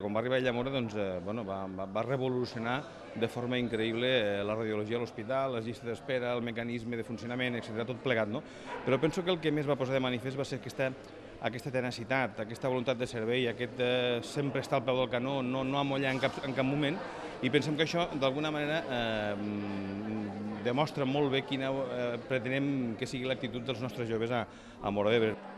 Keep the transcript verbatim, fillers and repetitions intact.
Quan va arribar ell a Móra doncs, eh, bueno, va, va, va revolucionar de forma increïble eh, la radiologia a l'hospital, les llistes d'espera, el mecanisme de funcionament, etcètera, tot plegat, no? Però penso que el que més va posar de manifest va ser aquesta, aquesta tenacitat, aquesta voluntat de servei, aquest eh, sempre estar al peu del canó, no, no amollar en cap, en cap moment, i pensem que això, d'alguna manera, eh, demostra molt bé quina eh, pretenem que sigui l'actitud dels nostres joves a, a Móra d'Ebre.